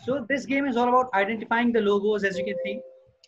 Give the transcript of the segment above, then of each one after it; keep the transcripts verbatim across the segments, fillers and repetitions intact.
So this game is all about identifying the logos, as you can see.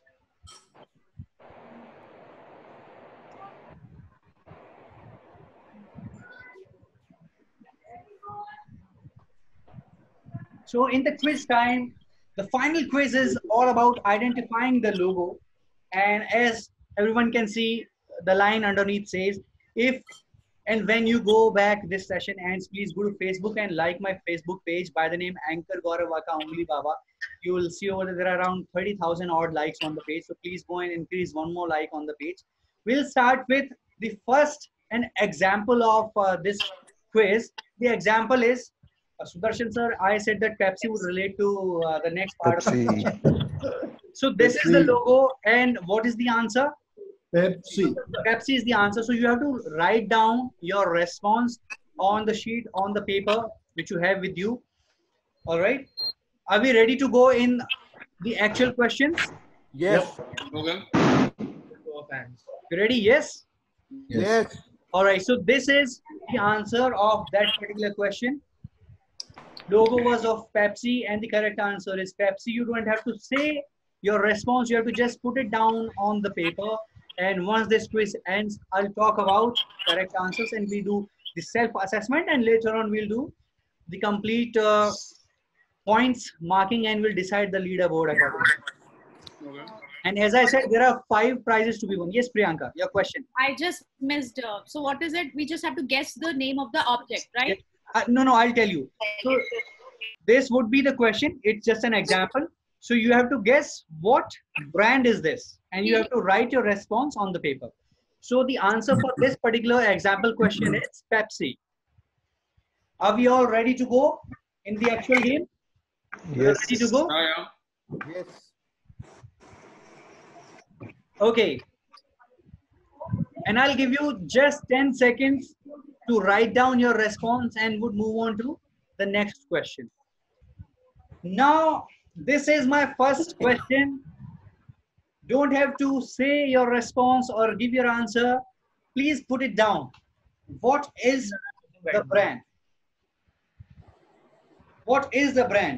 So in the quiz time, the final quiz is all about identifying the logo. And as everyone can see, the line underneath says, if and when you go back this session ends, please go to Facebook and like my Facebook page by the name Anchor Gaurav Waka Ungli Baba. You will see over there, there are around thirty thousand odd likes on the page. So please go and increase one more like on the page. We'll start with the first an example of uh, this quiz. The example is, uh, Sudarshan sir, I said that Pepsi would relate to uh, the next part of the question. So this is the logo, and what is the answer? Pepsi. Pepsi is the answer. So you have to write down your response on the sheet, on the paper, which you have with you. All right. Are we ready to go in the actual questions? Yes. Okay. You ready? Yes? Yes. All right. So this is the answer of that particular question. Logo was of Pepsi, and the correct answer is Pepsi. You don't have to say your response. You have to just put it down on the paper. And once this quiz ends, I'll talk about correct answers, and we do the self-assessment, and later on we'll do the complete uh, points marking, and we'll decide the leaderboard accordingly. Okay. And as I said, there are five prizes to be won. Yes, Priyanka, your question. I just missed. Uh, so what is it? We just have to guess the name of the object, right? Uh, no, no, I'll tell you. So this would be the question. It's just an example. So you have to guess what brand is this, and you have to write your response on the paper. So the answer for this particular example question is Pepsi. Are we all ready to go in the actual game? Yes. Ready to go? Yeah, yeah. Yes. Okay. And I'll give you just ten seconds to write down your response, and would move on to the next question. Now, this is my first question. Don't have to say your response or give your answer. Please put it down. What is the brand? What is the brand?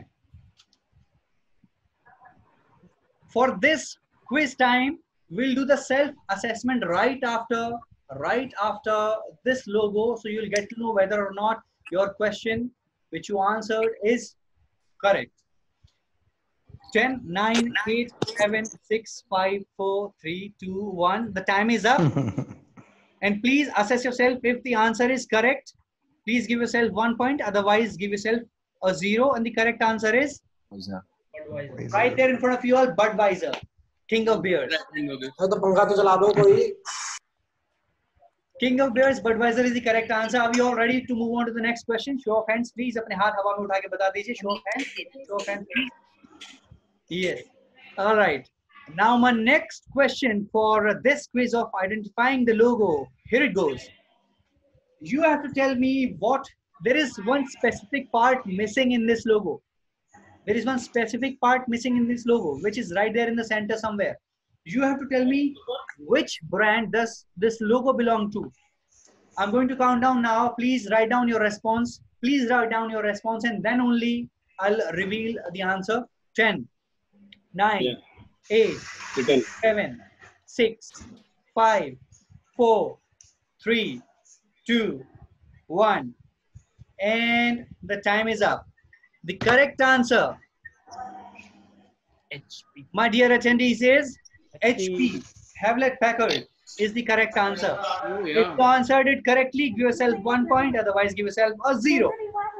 For this quiz time, we'll do the self-assessment right after, right after this logo. So you'll get to know whether or not your question, which you answered, is correct. ten, nine, eight, seven, six, five, four, three, two, one. The time is up. And please assess yourself. If the answer is correct, please give yourself one point. Otherwise, give yourself a zero. And the correct answer is Budweiser. Right there in front of you all, Budweiser, king of beers. King of beers, Budweiser is the correct answer. Are we all ready to move on to the next question? Show of hands, please. अपने हाथ हवा में उठा के बता दीजिए. Show of hands. Show of hands, please. Yes. All right. Now my next question for this quiz of identifying the logo. Here it goes. You have to tell me what, there is one specific part missing in this logo. There is one specific part missing in this logo, which is right there in the center somewhere. You have to tell me which brand does this logo belong to. I'm going to count down now. Please write down your response. Please write down your response, and then only I'll reveal the answer. ten, nine, Yeah. eight, You can. seven, six, five, four, three, two, one. And the time is up. The correct answer, H P. My dear attendees, is H P. Hewlett Packard is the correct answer. Oh, If yeah. you answered it correctly, give yourself one point. Otherwise, give yourself a zero.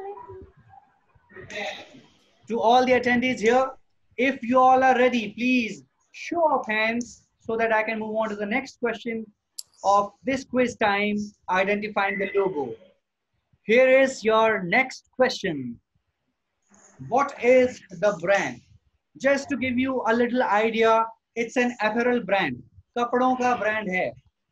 To all the attendees here, if you all are ready, please show of hands so that I can move on to the next question of this quiz time, identifying the logo. Here is your next question. What is the brand? Just to give you a little idea, it's an apparel brand. कपड़ों का brand है.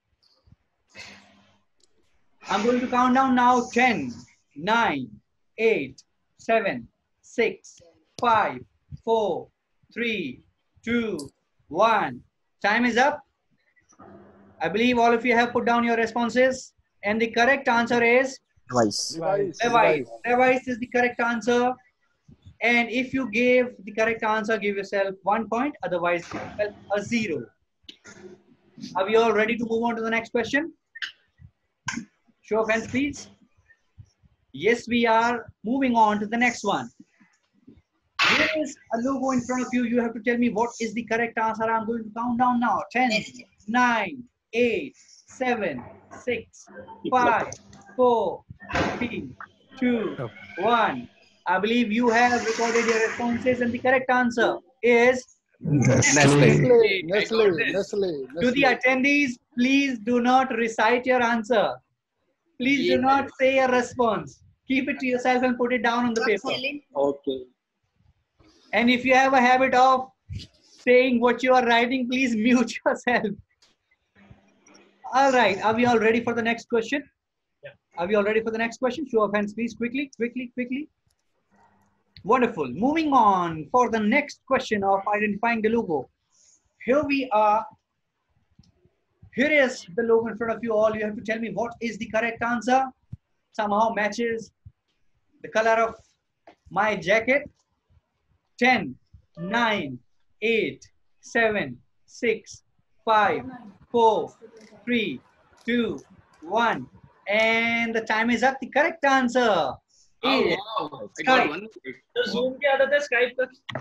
I'm going to count down now. ten, nine, eight, seven, six, five, four, three, two, one. Time is up. I believe all of you have put down your responses. And the correct answer is Twice. Device. Levi's. Levi's is the correct answer. And if you gave the correct answer, give yourself one point. Otherwise, give yourself a zero. Are we all ready to move on to the next question? Show of hands, please. Yes, we are. Moving on to the next one. Here is a logo in front of you. You have to tell me what is the correct answer. I'm going to count down now. ten, nine, eight, seven, six, five, four, three, two, one. I believe you have recorded your responses, and the correct answer is Nestle. Nestle. Nestle. Nestle. to the attendees. Please do not recite your answer. Please do not say a response. Keep it to yourself and put it down on the paper. Okay. And if you have a habit of saying what you are writing, please mute yourself. All right. Are we all ready for the next question? Yeah. Are we all ready for the next question? Show of hands, please. Quickly, quickly, quickly. Wonderful. Moving on for the next question of identifying the logo. Here we are. Here is the logo in front of you all. You have to tell me what is the correct answer. Somehow matches the color of my jacket. ten, nine, eight, seven, six, five, four, three, two, one. And the time is up. The correct answer Oh, is wow. I got Skype. one. तो Zoom की आदत है Skype पर.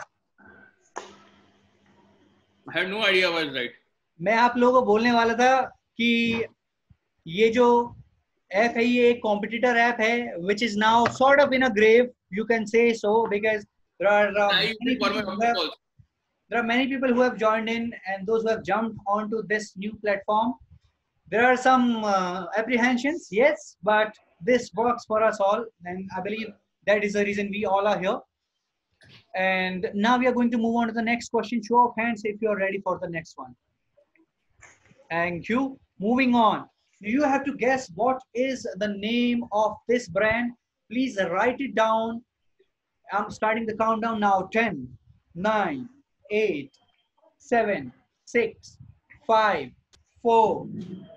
I had no idea I was right. मैं आप लोगों को बोलने वाला था कि ये जो ऐप है ये एक कॉम्पिटिटर ऐप है which is now sort of in a grave, you can say so, because there are uh, I many used for my people who homework have, also. there are many people who have joined in, and those who have jumped onto this new platform. There are some uh, apprehensions, yes, but this works for us all, and I believe that is the reason we all are here. And now we are going to move on to the next question. Show of hands if you are ready for the next one. Thank you. Moving on. You have to guess what is the name of this brand. Please write it down. I'm starting the countdown now. ten, nine, eight, seven, six, five, four.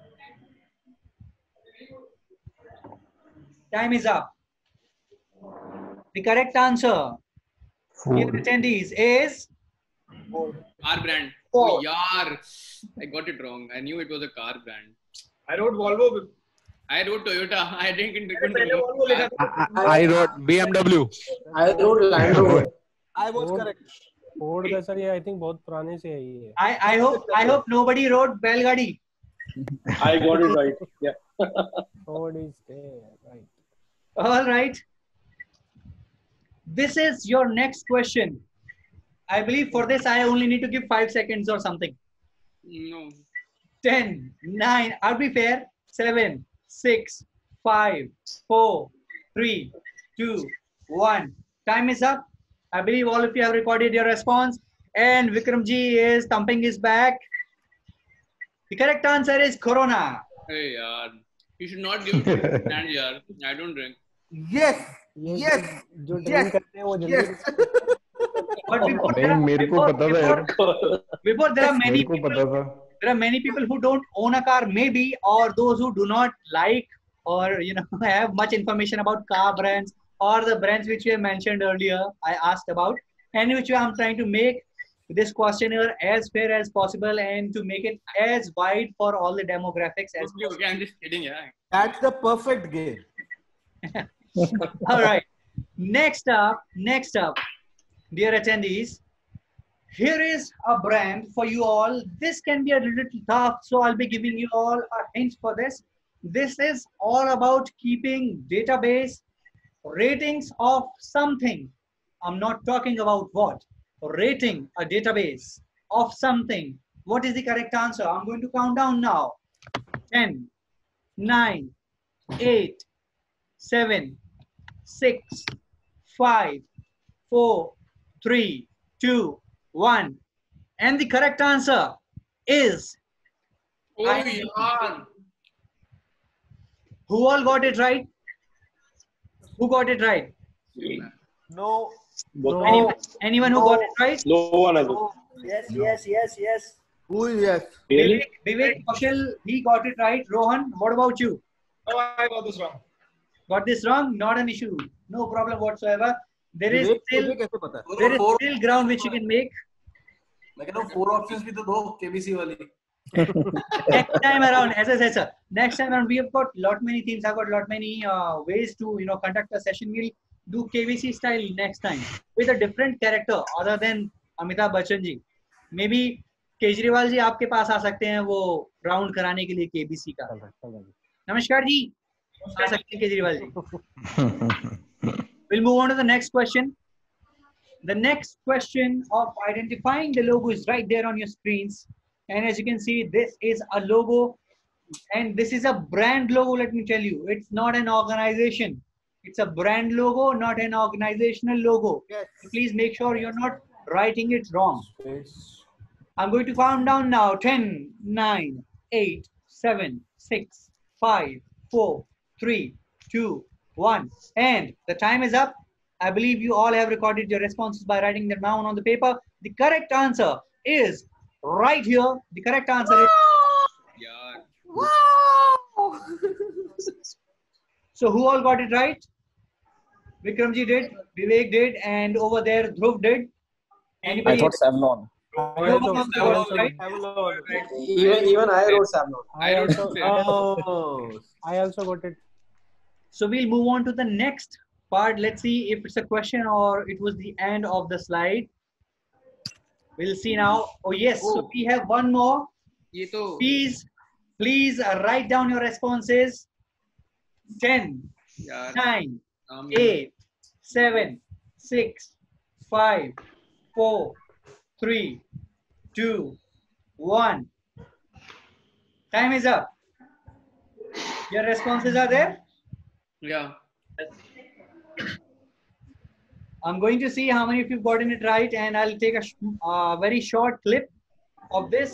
Time is up. The correct answer, dear attendees, is Car brand. Ford. Oh, yaar. I got it wrong. I knew it was a car brand. I wrote Volvo. I wrote Toyota. I didn't मैंने पहले Volvo लिखा था. I wrote B M W. I wrote Land Rover. I was Ford. correct. Ford का sir ये I think बहुत पुराने से है ये. I, I hope I hope nobody wrote Belgadi. I got it right. Yeah. Ford is there right. All right. This is your next question. I believe for this I only need to give five seconds or something. No. ten, nine, I'll be fair. seven, six, five, four, three, two, one. Time is up. I believe all of you have recorded your response. And Vikramji is thumping his back. The correct answer is Corona. Hey, yaar. You should not give it to brand, yaar. I don't drink. Yes. ये Yes. जो drink करते हैं वो जल्दी Yes. But before, नहीं there are, मेरे को before, पता था यार. before, before there are many मेरे को people, पता था. there are many people who don't own a car, maybe, or those who do not like or you know have much information about car brands or the brands which we have mentioned earlier. I asked about, and which I'm trying to make this questionnaire as fair as possible and to make it as wide for all the demographics as Okay, okay, I'm just kidding, yeah. That's the perfect game. All right. Next up, next up, dear attendees, here is a brand for you all. This can be a little tough, so I'll be giving you all a hint for this. This is all about keeping database ratings of something. I'm not talking about what. Rating a database of something. What is the correct answer? I'm going to count down now. ten, nine, eight, seven, six, five, four, three, two, one. And the correct answer is, Oh, I- yaar. who all got it right? Who got it right? No. No. Anyone, anyone who got it right? No one has it. Yes, yes, yes, yes. Who is yes? Really? Vivek, Vivek Kaushal, he got it right. Rohan, what about you? Oh, I got this wrong. Got this wrong? Not an issue. No problem whatsoever. There is Vivek still तुझे कैसे पता है? there is still ground which you can make. मैं कह रहा हूँ four options भी तो दो केबीसी वाली. Next time around, as I said, sir, next time around we have got lot many themes. I've got lot many uh, ways to you know conduct a session. We'll do K B C style next time with a different character other than Amitabh Bachchan ji. Maybe Kejriwal ji आपके पास आ सकते हैं वो round कराने के लिए KBC का. नमस्कार जी, आ सकते हैं Kejriwal ji. We'll move on to the next question. The next question of identifying the logo is right there on your screens. And as you can see, this is a logo. And this is a brand logo, let me tell you. It's not an organization. It's a brand logo, not an organizational logo. Yes. So please make sure you're not writing it wrong. I'm going to count down now. ten, nine, eight, seven, six, five, four, three, two, one. And the time is up. I believe you all have recorded your responses by writing them down on the paper. The correct answer is right here. The correct answer is... Yeah. Wow! So who all got it right? Vikramji did, Vivek did, and over there Dhruv did. Anybody? I thought Savlon. Right? Even even I wrote Savlon. I wrote also, Oh. I also got it. So we'll move on to the next part. Let's see if it's a question or it was the end of the slide. We'll see now. Oh yes, so we have one more. ये तो Please, please uh, write down your responses. ten, यार nine, नाम eight, seven, six, five, four, three, two, one. Time is up. Your responses are there. yeah. I'm going to see how many of you've gotten it right, and I'll take a sh uh, very short clip of this.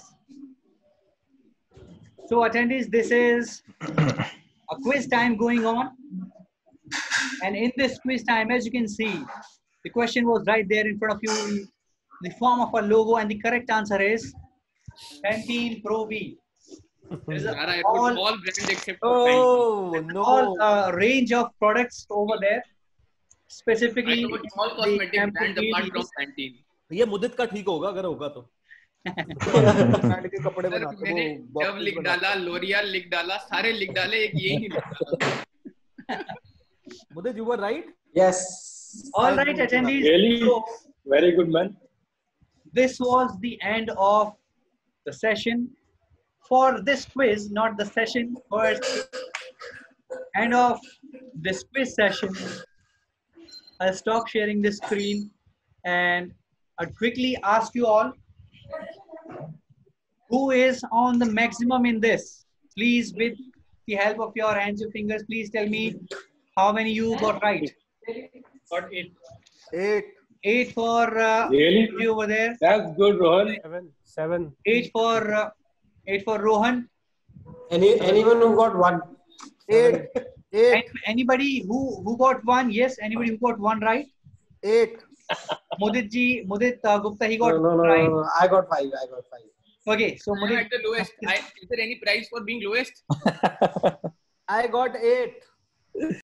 So attendees, this is a quiz time going on. And in this quiz time, as you can see, the question was right there in front of you in the form of a logo, and the correct answer is Pantene Pro V. There is a यार I all, wrote all brand except for Pantene. Oh no. all uh, range of products over there. I Specifically, wrote all the cosmetic Pantene brands apart from is- Pantene. ये मुदित का ठीक होगा अगर होगा तो. Brand के कपड़े सर बनाते मैंने वो जब boxes लिख बनाते. डाला लोरियल लिख डाला सारे लिख डाले एक ये ही नहीं लिखा. मुदित, you were right. Yes. all right, attendees. Really? So, Very good, man. this was the end of the session for this quiz, not the session. First, end of this quiz session. I'll stop sharing this screen and I'll quickly ask you all who is on the maximum in this. Please, with the help of your hands and fingers, please tell me how many you got right. Got eight. Eight. Eight for uh, Really? you over there. That's good, Rohan. Seven. Seven. Eight for uh, eight for Rohan. Any anyone who got one? Eight. Eight. And anybody who who got one? Yes. Anybody who got one right? Eight. Mudit ji, Mudit uh, Gupta, he No, got no, no, right. no, no. I got five. I got five. Okay, so I'm Mudit, at the lowest. I, is there any prize for being lowest? I got eight.